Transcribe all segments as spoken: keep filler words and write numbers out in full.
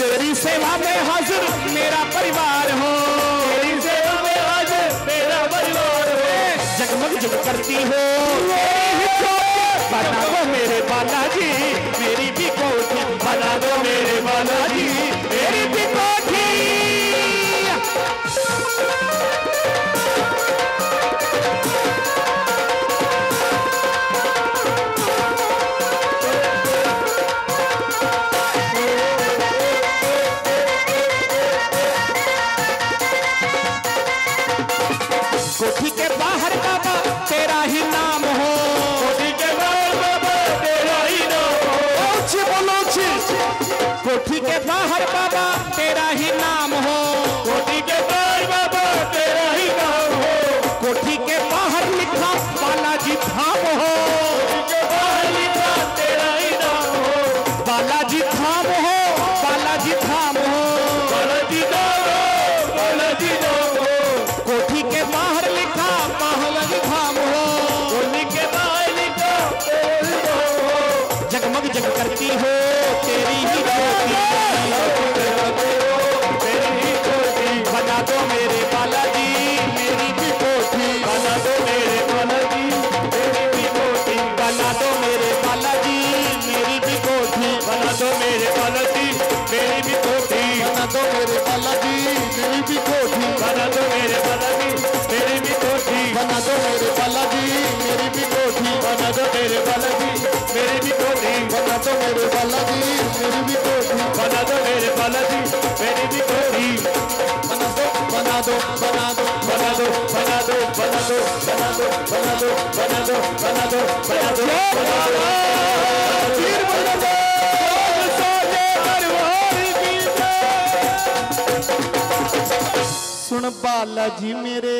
तेरी सेवा में हाजिर मेरा परिवार हो, तेरी सेवा में हाजिर मेरा परिवार हो। जगमग जग करती हो बना दो मेरे बालाजी मेरी भी कोठी, बना दो मेरे बालाजी मेरी भी कोठी। कोठी के बाहर बाबा तेरा ही नाम हो, कोठी के बाहर बाबा तेरा ही नाम हो। ऊंची बोलो ऊंची। कोठी के बाहर बाबा तेरा ही नाम हो, कोठी के बाहर बाबा तेरा ही नाम हो। कोठी के बाहर लिखा बालाजी धाम हो, कोठी के बाहर लिखा तेरा ही नाम हो। बालाजी धाम हो, बालाजी धाम हो, बालाजी धाम हो, बालाजी धाम हो। कोठी के बाहर लिखा बालाजी धाम हो, कोठी के बाहर लिखा तेरी धाम हो। जगमग जग करती हो तेरी ही कोठी, तेरी ही कोठी। बना दो मेरे बालाजी मेरी भी कोठी, बना दो मेरे बालाजी मेरी भी कोठी। बना दो मेरे बालाजी मेरी भी कोठी, बना दो मेरे बालाजी मेरी भी कोठी। बना दो मेरे बालाजी मेरी भी कोठी, बना दो मेरे बालाजी मेरी भी कोठी। बना दो मेरे बालाजी मेरी भी कोठी, बना दो मेरे बालाजी मेरी भी कोठी। बना दो मेरे बालाजी मेरी भी कोठी, बना दो मेरे बालाजी मेरी भी कोठी। बना दो बना दो बना दो बना दो बना दो बना दो बना दो बना दो बना दो बना दो बना दो बना दो वीर बना दो सोने दरबार की। सुन बालाजी मेरे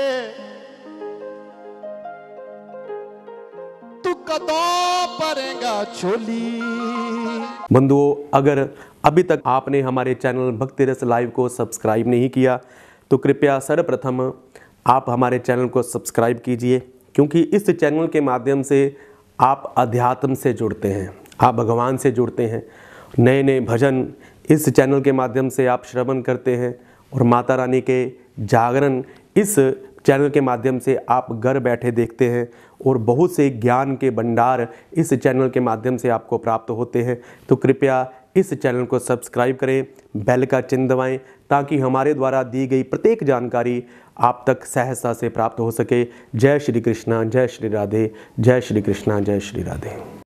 तू कदों भरेगा झोली। बंधुओं, अगर अभी तक आपने हमारे चैनल भक्ति रस लाइव को सब्सक्राइब नहीं किया तो कृपया सर्वप्रथम आप हमारे चैनल को सब्सक्राइब कीजिए, क्योंकि इस चैनल के माध्यम से आप अध्यात्म से जुड़ते हैं, आप भगवान से जुड़ते हैं। नए नए भजन इस चैनल के माध्यम से आप श्रवण करते हैं और माता रानी के जागरण इस चैनल के माध्यम से आप घर बैठे देखते हैं और बहुत से ज्ञान के भंडार इस चैनल के माध्यम से आपको प्राप्त होते हैं। तो कृपया इस चैनल को सब्सक्राइब करें, बेल का चिन्ह दबाएं, ताकि हमारे द्वारा दी गई प्रत्येक जानकारी आप तक सहजता से प्राप्त हो सके। जय श्री कृष्णा, जय श्री राधे, जय श्री कृष्णा, जय श्री राधे।